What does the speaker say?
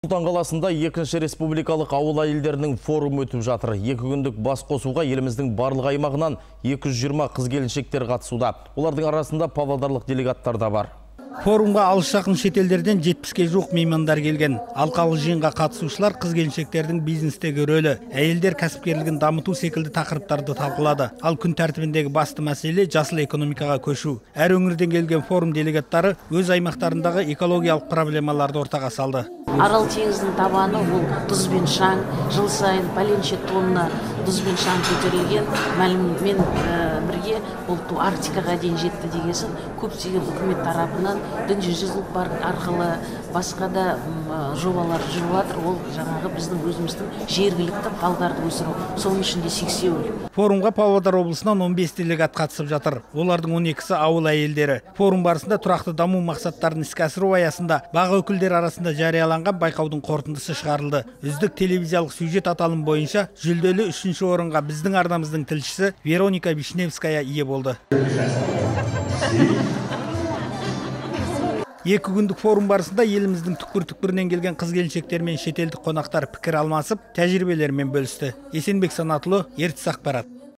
Сұлтан қаласында екінші республикалық ауыл әйелдерінің форумы өтіп жатыр. 2 күндік бас қосуға еліміздің барлық аймағынан 220 қыз-келіншектер қатысуда. Олардың арасында павлодарлық делегаттар да бар. Форумға алыс-жақын шетелдерден 70-ге жуық меймандар келген. Алқалы жиынға қатысушылар қыз-келіншектердің бизнестегі рөлі, әйелдер кәсіпкерлігін дамыту секілді тақырыптарды талқылады. Ал күн тәртібіндегі басты мәселе жасыл экономикаға көшу. Әр өңірден келген форум делегаттары өз аймақтарындағы экологиялық проблемаларды ортаға салды. Арал теңізінің табаны ол тұз бен шаң, жыл сайын пәленше тонна тұз бен шаң көтерілген. Мәліметмен бірге ол Арктикаға дейін жетті дегесін көптеген үкімет тарапынан дүниежүзілік банк арқылы басқа да жобалар жүріп жатыр. Ол жаңағы біздің өзіміздің жергілікті балдарды өсіру, соның ішінде сексеуіл. Форумға Павлодар облысынан 15 делегат қатысып жатыр. Олардың 12-сі ауыл әйелдері. Форум барысында тұрақты даму мақсаттарын іске асыру аясында бақ өкілдері арасында жарияланған байқаудың қорытындысы шығарылды. Үздік телевизиялық сюжет аталым бойынша жүлделі 3-ші орынға біздің арнамыздың тілшісі Вероника Вишневская ие болды. 2 күндік форум барысында еліміздің түкпір-түкпірінен келген қыз-келіншектер мен шетелдік қонақтар пікір алмасып, тәжірибелерімен бөлісті. Есенбек Санатұлы, Ертіс ақпарат.